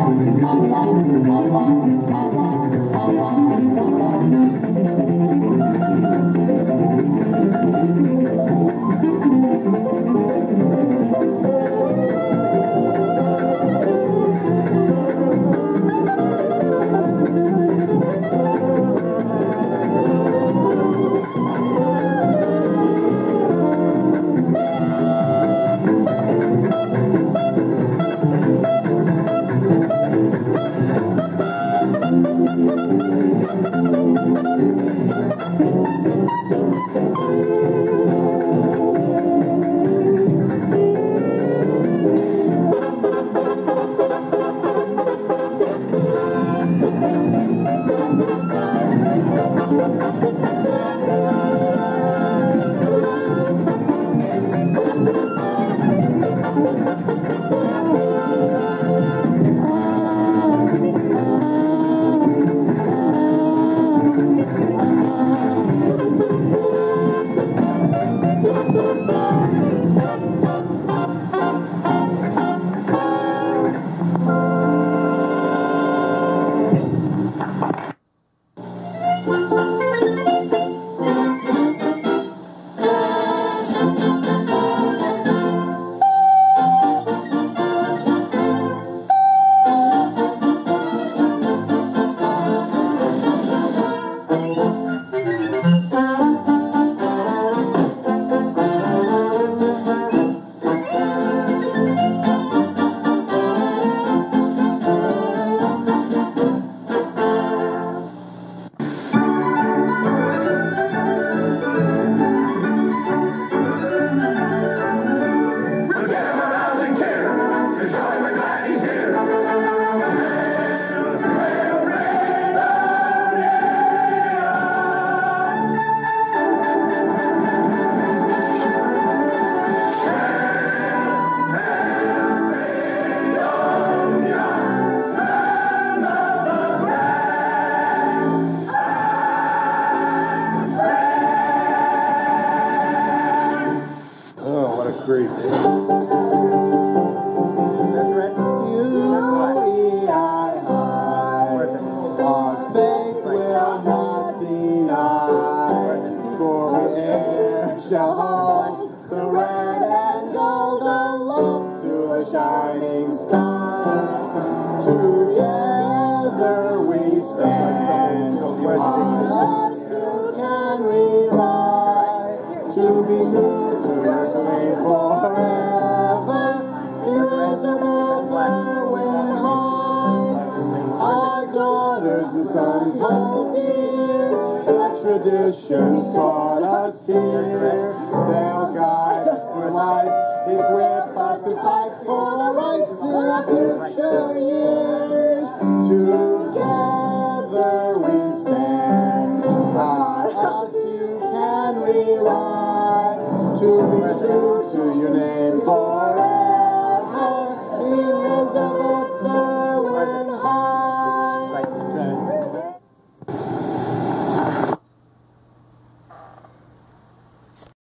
Great. That's right. Our faith will not deny, for we e'er shall hold the red and golden love to a shining sky. Together we stand, on us you can rely, to be true to your slave forever, irresolute when high. Our daughters the sons hold dear, the traditions taught us here. They'll guide us through life, equip us to fight for our rights in our future years. Together we stand, on us you can rely, to be true to your name forever.